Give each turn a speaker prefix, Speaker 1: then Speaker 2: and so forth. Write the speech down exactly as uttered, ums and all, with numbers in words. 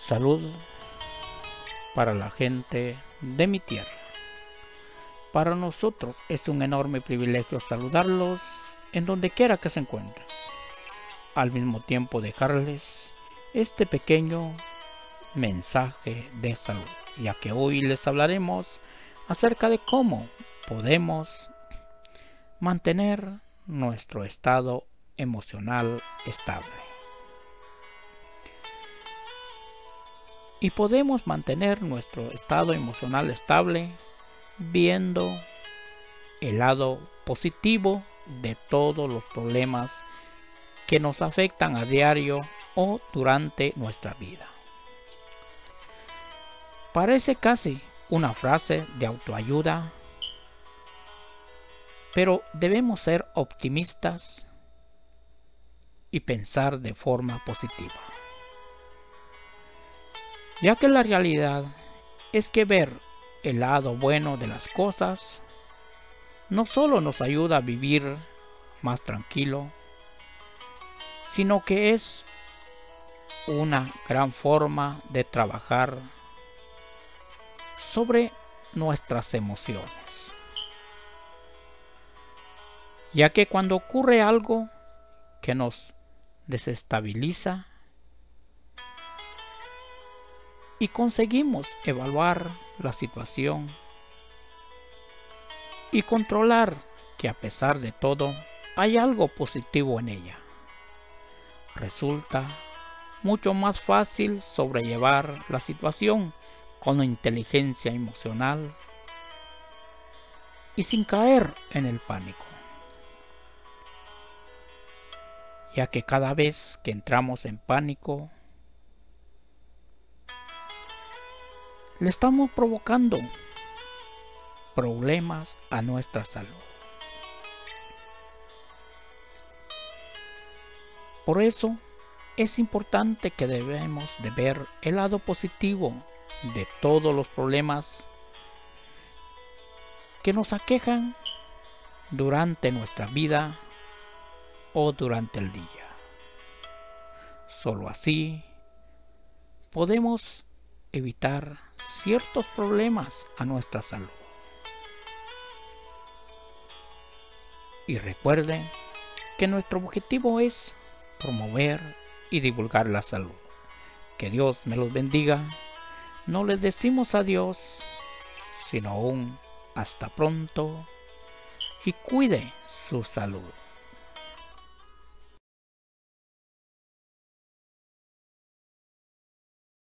Speaker 1: Salud para la gente de mi tierra. Para nosotros es un enorme privilegio saludarlos en donde quiera que se encuentren. Al mismo tiempo dejarles este pequeño mensaje de salud, ya que hoy les hablaremos acerca de cómo podemos mantener nuestro estado emocional estable. Y podemos mantener nuestro estado emocional estable viendo el lado positivo de todos los problemas que nos afectan a diario o durante nuestra vida. Parece casi una frase de autoayuda, pero debemos ser optimistas y pensar de forma positiva, ya que la realidad es que ver el lado bueno de las cosas no solo nos ayuda a vivir más tranquilo, sino que es una gran forma de trabajar sobre nuestras emociones, ya que cuando ocurre algo que nos desestabiliza y conseguimos evaluar la situación y controlar que a pesar de todo hay algo positivo en ella, resulta mucho más fácil sobrellevar la situación con inteligencia emocional y sin caer en el pánico, ya que cada vez que entramos en pánico le estamos provocando problemas a nuestra salud. Por eso es importante que debemos de ver el lado positivo de todos los problemas que nos aquejan durante nuestra vida o durante el día. Solo así podemos evitar ciertos problemas a nuestra salud. Y recuerden que nuestro objetivo es promover y divulgar la salud. Que Dios me los bendiga. No les decimos adiós, sino un hasta pronto y cuide su salud.